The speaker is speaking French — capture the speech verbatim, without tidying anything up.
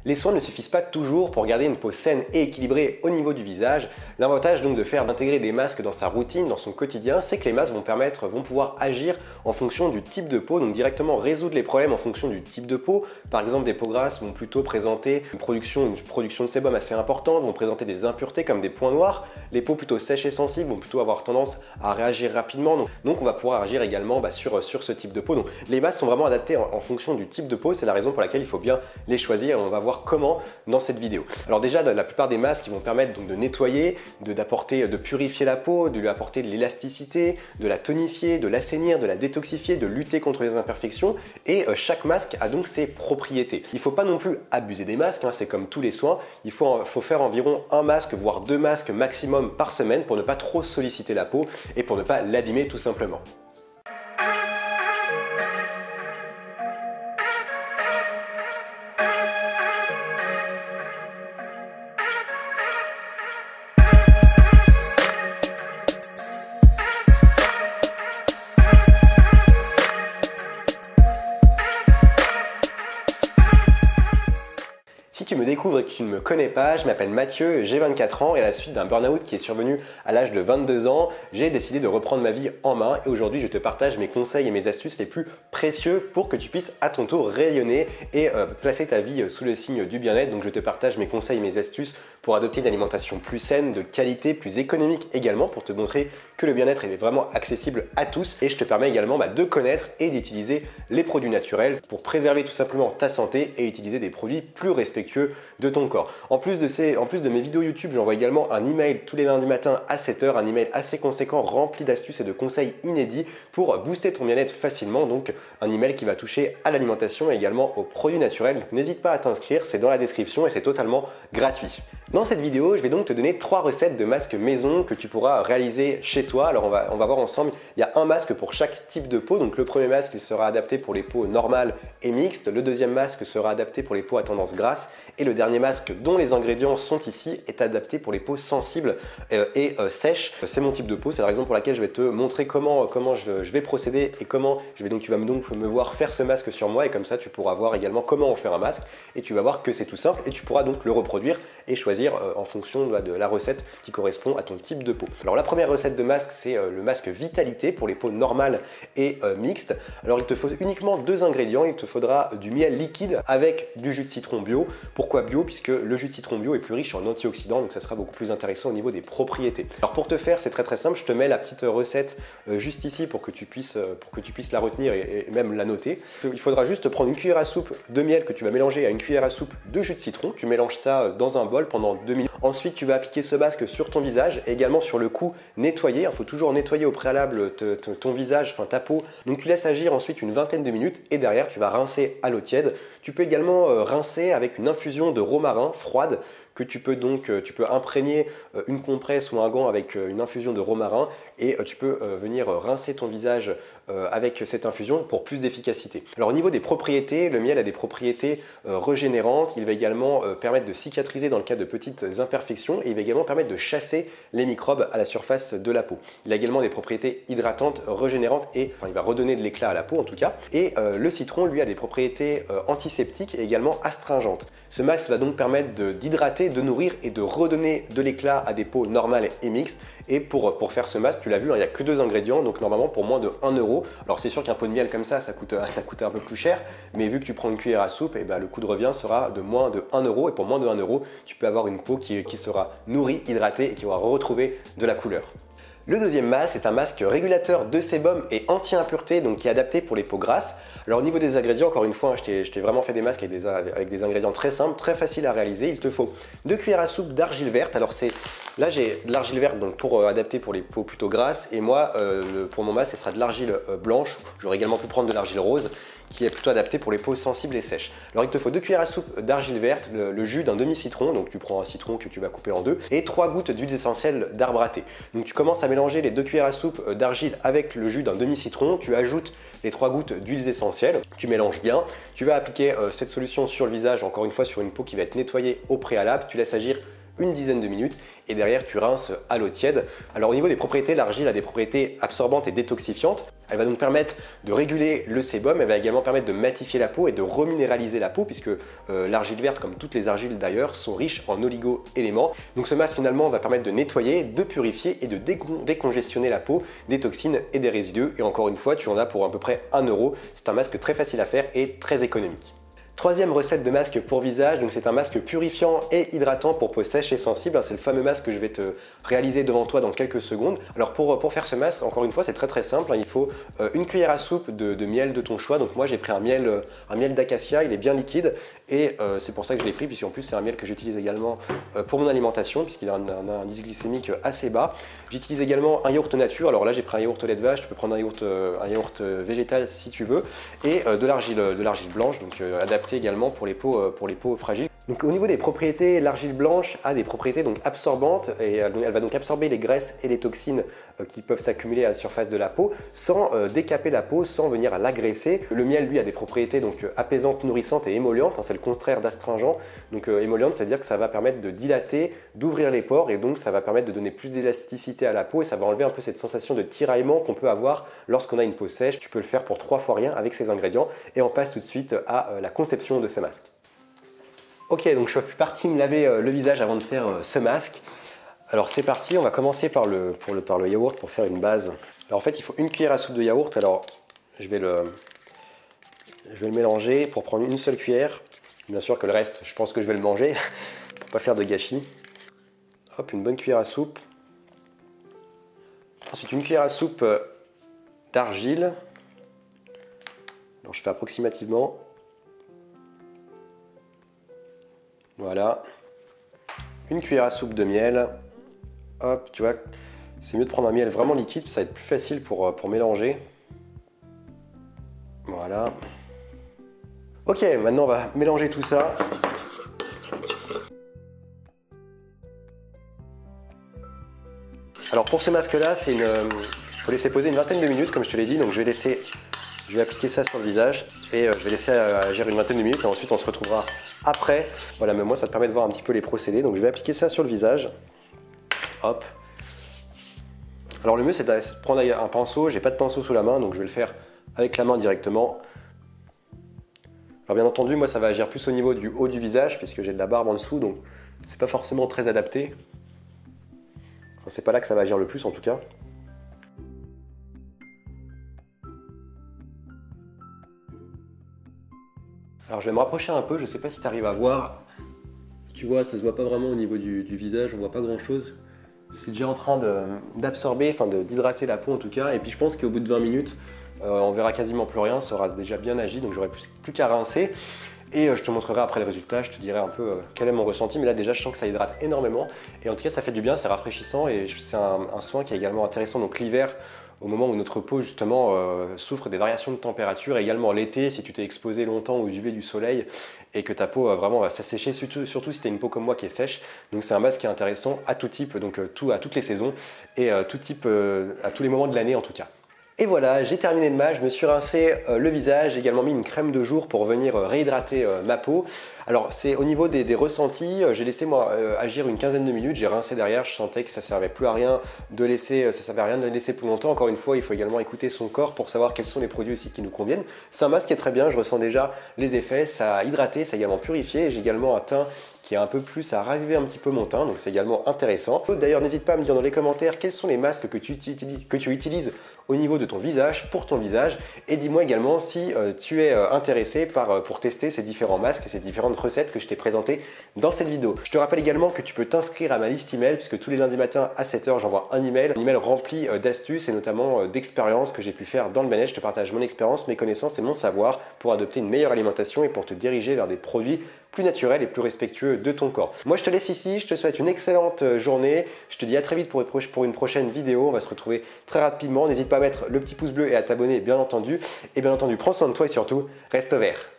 Les soins ne suffisent pas toujours pour garder une peau saine et équilibrée au niveau du visage. L'avantage donc de faire d'intégrer des masques dans sa routine, dans son quotidien, c'est que les masques vont permettre, vont pouvoir agir en fonction du type de peau, donc directement résoudre les problèmes en fonction du type de peau. Par exemple, des peaux grasses vont plutôt présenter une production, une production de sébum assez importante, vont présenter des impuretés comme des points noirs. Les peaux plutôt sèches et sensibles vont plutôt avoir tendance à réagir rapidement. Donc, donc on va pouvoir agir également bah, sur, sur ce type de peau. Donc les masques sont vraiment adaptés en, en fonction du type de peau. C'est la raison pour laquelle il faut bien les choisir et on va voir comment dans cette vidéo. Alors déjà, la plupart des masques ils vont permettre donc de nettoyer, de d'apporter, de purifier la peau, de lui apporter de l'élasticité, de la tonifier, de l'assainir, de la détoxifier, de lutter contre les imperfections. Et euh, chaque masque a donc ses propriétés. Il ne faut pas non plus abuser des masques, hein, c'est comme tous les soins. Il faut, faut faire environ un masque, voire deux masques maximum par semaine pour ne pas trop solliciter la peau et pour ne pas l'abîmer tout simplement. Si tu me découvres et que tu ne me connais pas, je m'appelle Mathieu, j'ai vingt-quatre ans et à la suite d'un burn-out qui est survenu à l'âge de vingt-deux ans, j'ai décidé de reprendre ma vie en main et aujourd'hui je te partage mes conseils et mes astuces les plus précieux pour que tu puisses à ton tour rayonner et euh, placer ta vie sous le signe du bien-être. Donc je te partage mes conseils et mes astuces pour adopter une alimentation plus saine, de qualité, plus économique également pour te montrer que le bien-être est vraiment accessible à tous et je te permets également bah, de connaître et d'utiliser les produits naturels pour préserver tout simplement ta santé et utiliser des produits plus respectueux de ton corps. En plus de, ces, en plus de mes vidéos YouTube, j'envoie également un email tous les lundis matins à sept heures, un email assez conséquent rempli d'astuces et de conseils inédits pour booster ton bien-être facilement. Donc un email qui va toucher à l'alimentation et également aux produits naturels. N'hésite pas à t'inscrire, c'est dans la description et c'est totalement gratuit. Dans cette vidéo, je vais donc te donner trois recettes de masques maison que tu pourras réaliser chez toi. Alors on va, on va voir ensemble, il y a un masque pour chaque type de peau. Donc le premier masque il sera adapté pour les peaux normales et mixtes. Le deuxième masque sera adapté pour les peaux à tendance grasse. Et le dernier masque dont les ingrédients sont ici est adapté pour les peaux sensibles euh, et euh, sèches. C'est mon type de peau, c'est la raison pour laquelle je vais te montrer comment, comment je, je vais procéder et comment je vais donc, tu vas donc me voir faire ce masque sur moi et comme ça tu pourras voir également comment on fait un masque et tu vas voir que c'est tout simple et tu pourras donc le reproduire et choisir en fonction de la recette qui correspond à ton type de peau. Alors la première recette de masque c'est le masque Vitalité pour les peaux normales et euh, mixtes. Alors il te faut uniquement deux ingrédients, il te faudra du miel liquide avec du jus de citron bio. Pourquoi bio? Puisque le jus de citron bio est plus riche en antioxydants donc ça sera beaucoup plus intéressant au niveau des propriétés. Alors pour te faire c'est très très simple, je te mets la petite recette euh, juste ici pour que tu puisses, euh, pour que tu puisses la retenir et, et même la noter. Il faudra juste prendre une cuillère à soupe de miel que tu vas mélanger à une cuillère à soupe de jus de citron. Tu mélanges ça dans un bol pendant deux minutes. Ensuite, tu vas appliquer ce masque sur ton visage et également sur le cou nettoyer. Il faut toujours nettoyer au préalable te, te, ton visage, enfin ta peau. Donc tu laisses agir ensuite une vingtaine de minutes et derrière tu vas rincer à l'eau tiède. Tu peux également euh, rincer avec une infusion de romarin froide que tu peux donc tu peux imprégner une compresse ou un gant avec une infusion de romarin et tu peux venir rincer ton visage avec cette infusion pour plus d'efficacité. Alors au niveau des propriétés, le miel a des propriétés régénérantes, il va également permettre de cicatriser dans le cas de petites imperfections et il va également permettre de chasser les microbes à la surface de la peau. Il a également des propriétés hydratantes, régénérantes et enfin, il va redonner de l'éclat à la peau en tout cas. Et euh, le citron lui a des propriétés euh, antiseptiques et également astringentes. Ce masque va donc permettre d'hydrater, de nourrir et de redonner de l'éclat à des peaux normales et mixtes. Et pour, pour faire ce masque, tu l'as vu, hein, il n'y a que deux ingrédients, donc normalement pour moins de un euro. Alors c'est sûr qu'un pot de miel comme ça, ça coûte, ça coûte un peu plus cher, mais vu que tu prends une cuillère à soupe, et ben, le coût de revient sera de moins de un euro. Et pour moins de un euro, tu peux avoir une peau qui, qui sera nourrie, hydratée et qui aura retrouvé de la couleur. Le deuxième masque est un masque régulateur de sébum et anti-impureté, donc qui est adapté pour les peaux grasses. Alors au niveau des ingrédients, encore une fois, hein, je t'ai vraiment fait des masques avec des, avec des ingrédients très simples, très faciles à réaliser. Il te faut deux cuillères à soupe d'argile verte. Alors c'est là j'ai de l'argile verte donc pour euh, adapter pour les peaux plutôt grasses et moi euh, le, pour mon masque ce sera de l'argile euh, blanche. J'aurais également pu prendre de l'argile rose qui est plutôt adapté pour les peaux sensibles et sèches. Alors il te faut deux cuillères à soupe d'argile verte, le, le jus d'un demi-citron, donc tu prends un citron que tu vas couper en deux, et trois gouttes d'huile essentielle d'arbre à thé. Donc tu commences à mélanger les deux cuillères à soupe d'argile avec le jus d'un demi-citron, tu ajoutes les trois gouttes d'huile essentielle, tu mélanges bien, tu vas appliquer euh, cette solution sur le visage, encore une fois sur une peau qui va être nettoyée au préalable, tu laisses agir une dizaine de minutes et derrière tu rinces à l'eau tiède. Alors au niveau des propriétés, l'argile a des propriétés absorbantes et détoxifiantes. Elle va donc permettre de réguler le sébum, elle va également permettre de matifier la peau et de reminéraliser la peau puisque euh, l'argile verte, comme toutes les argiles d'ailleurs, sont riches en oligo-éléments. Donc ce masque finalement va permettre de nettoyer, de purifier et de décon décongestionner la peau des toxines et des résidus. Et encore une fois, tu en as pour à peu près un euro. C'est un masque très facile à faire et très économique. Troisième recette de masque pour visage, donc c'est un masque purifiant et hydratant pour peau sèche et sensible. C'est le fameux masque que je vais te réaliser devant toi dans quelques secondes. Alors pour, pour faire ce masque, encore une fois, c'est très très simple. Il faut une cuillère à soupe de, de miel de ton choix. Donc moi j'ai pris un miel, un miel d'acacia, il est bien liquide et euh, c'est pour ça que je l'ai pris, puisqu'en plus c'est un miel que j'utilise également pour mon alimentation, puisqu'il a un, un, un indice glycémique assez bas. J'utilise également un yaourt nature. Alors là j'ai pris un yaourt au lait de vache, tu peux prendre un yaourt, un yaourt végétal si tu veux, et euh, de l'argile de l'argile blanche, donc euh, adapté également pour les peaux, pour les peaux fragiles. Donc au niveau des propriétés, l'argile blanche a des propriétés donc absorbantes et elle, elle va donc absorber les graisses et les toxines euh, qui peuvent s'accumuler à la surface de la peau sans euh, décaper la peau, sans venir l'agresser. Le miel lui a des propriétés donc apaisantes, nourrissantes et émollientes, hein, c'est le contraire d'astringent. Donc euh, émollient, ça veut dire que ça va permettre de dilater, d'ouvrir les pores et donc ça va permettre de donner plus d'élasticité à la peau et ça va enlever un peu cette sensation de tiraillement qu'on peut avoir lorsqu'on a une peau sèche. Tu peux le faire pour trois fois rien avec ces ingrédients et on passe tout de suite à euh, la conception de ce masque. Ok, donc je suis parti me laver euh, le visage avant de faire euh, ce masque. Alors c'est parti, on va commencer par le, pour le, par le yaourt pour faire une base. Alors en fait il faut une cuillère à soupe de yaourt. Alors je vais le, je vais le mélanger pour prendre une seule cuillère. Bien sûr que le reste, je pense que je vais le manger pour pas faire de gâchis. Hop, une bonne cuillère à soupe. Ensuite une cuillère à soupe euh, d'argile. Alors je fais approximativement. Voilà, une cuillère à soupe de miel. Hop, tu vois, c'est mieux de prendre un miel vraiment liquide, ça va être plus facile pour, pour mélanger. Voilà. Ok, maintenant on va mélanger tout ça. Alors pour ce masque-là, c'est une, il faut laisser poser une vingtaine de minutes, comme je te l'ai dit. Donc je vais laisser, je vais appliquer ça sur le visage et je vais laisser agir une vingtaine de minutes et ensuite on se retrouvera après. Voilà, mais moi ça te permet de voir un petit peu les procédés. Donc je vais appliquer ça sur le visage. Hop. Alors le mieux c'est de prendre un pinceau. J'ai pas de pinceau sous la main, donc je vais le faire avec la main directement. Alors bien entendu, moi ça va agir plus au niveau du haut du visage puisque j'ai de la barbe en dessous, donc c'est pas forcément très adapté. Enfin, c'est pas là que ça va agir le plus en tout cas. Alors je vais me rapprocher un peu, je sais pas si tu arrives à voir. Tu vois, ça se voit pas vraiment au niveau du, du visage, on voit pas grand chose. C'est déjà en train d'absorber, enfin d'hydrater la peau en tout cas. Et puis je pense qu'au bout de vingt minutes, euh, on verra quasiment plus rien, ça aura déjà bien agi, donc j'aurai plus, plus qu'à rincer. Et euh, je te montrerai après le résultat, je te dirai un peu euh, quel est mon ressenti. Mais là déjà je sens que ça hydrate énormément. Et en tout cas ça fait du bien, c'est rafraîchissant et c'est un, un soin qui est également intéressant. Donc l'hiver, au moment où notre peau justement euh, souffre des variations de température, et également l'été si tu t'es exposé longtemps aux U V du soleil et que ta peau euh, vraiment va s'assécher, surtout, surtout si tu as une peau comme moi qui est sèche. Donc c'est un masque qui est intéressant à tout type, donc euh, tout, à toutes les saisons et euh, tout type, euh, à tous les moments de l'année en tout cas. Et voilà, j'ai terminé le masque, je me suis rincé euh, le visage, j'ai également mis une crème de jour pour venir euh, réhydrater euh, ma peau. Alors c'est au niveau des, des ressentis, euh, j'ai laissé moi euh, agir une quinzaine de minutes, j'ai rincé derrière, je sentais que ça servait plus à rien de laisser, ça servait à rien de le laisser plus longtemps. Encore une fois, il faut également écouter son corps pour savoir quels sont les produits aussi qui nous conviennent. C'est un masque qui est très bien, je ressens déjà les effets, ça a hydraté, ça a également purifié, j'ai également un teint qui est un peu plus à raviver un petit peu mon teint, donc c'est également intéressant. D'ailleurs, n'hésite pas à me dire dans les commentaires quels sont les masques que tu utilises, que tu utilises au niveau de ton visage, pour ton visage, et dis-moi également si euh, tu es euh, intéressé par, euh, pour tester ces différents masques et ces différentes recettes que je t'ai présentées dans cette vidéo. Je te rappelle également que tu peux t'inscrire à ma liste email, puisque tous les lundis matins à sept heures, j'envoie un email, un email rempli euh, d'astuces et notamment euh, d'expériences que j'ai pu faire dans le manège. Je te partage mon expérience, mes connaissances et mon savoir pour adopter une meilleure alimentation et pour te diriger vers des produits plus naturel et plus respectueux de ton corps. Moi je te laisse ici, je te souhaite une excellente journée, je te dis à très vite pour une prochaine vidéo, on va se retrouver très rapidement, n'hésite pas à mettre le petit pouce bleu et à t'abonner bien entendu, et bien entendu prends soin de toi et surtout reste vert.